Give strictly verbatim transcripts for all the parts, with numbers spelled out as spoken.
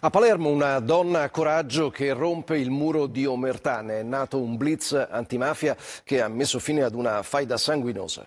A Palermo una donna a coraggio che rompe il muro di omertà. Ne è nato un blitz antimafia che ha messo fine ad una faida sanguinosa.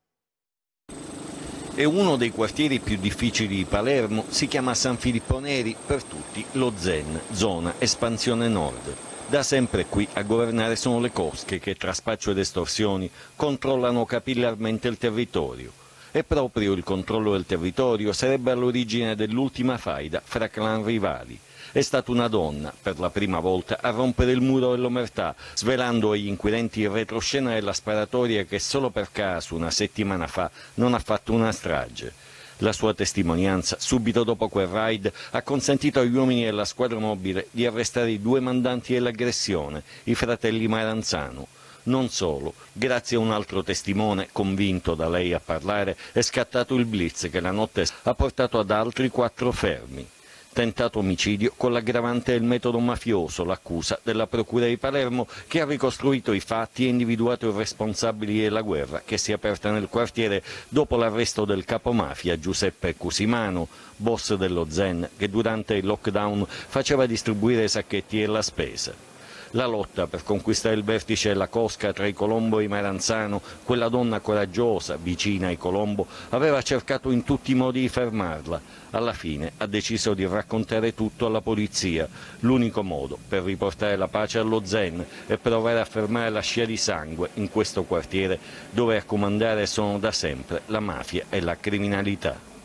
È uno dei quartieri più difficili di Palermo, si chiama San Filippo Neri, per tutti lo Zen, zona espansione nord. Da sempre qui a governare sono le cosche che tra spaccio ed estorsioni controllano capillarmente il territorio. E proprio il controllo del territorio sarebbe all'origine dell'ultima faida fra clan rivali. È stata una donna, per la prima volta, a rompere il muro dell'omertà, svelando agli inquirenti il retroscena della sparatoria che solo per caso una settimana fa non ha fatto una strage. La sua testimonianza, subito dopo quel raid, ha consentito agli uomini della squadra mobile di arrestare i due mandanti dell'aggressione, i fratelli Maranzano. Non solo, grazie a un altro testimone, convinto da lei a parlare, è scattato il blitz che la notte ha portato ad altri quattro fermi. Tentato omicidio con l'aggravante del metodo mafioso, l'accusa della Procura di Palermo che ha ricostruito i fatti e individuato i responsabili della guerra che si è aperta nel quartiere dopo l'arresto del capomafia Giuseppe Cusimano, boss dello Zen, che durante il lockdown faceva distribuire i sacchetti della spesa. La lotta per conquistare il vertice della cosca tra i Colombo e i Maranzano, quella donna coraggiosa, vicina ai Colombo, aveva cercato in tutti i modi di fermarla. Alla fine ha deciso di raccontare tutto alla polizia, l'unico modo per riportare la pace allo Zen e provare a fermare la scia di sangue in questo quartiere dove a comandare sono da sempre la mafia e la criminalità.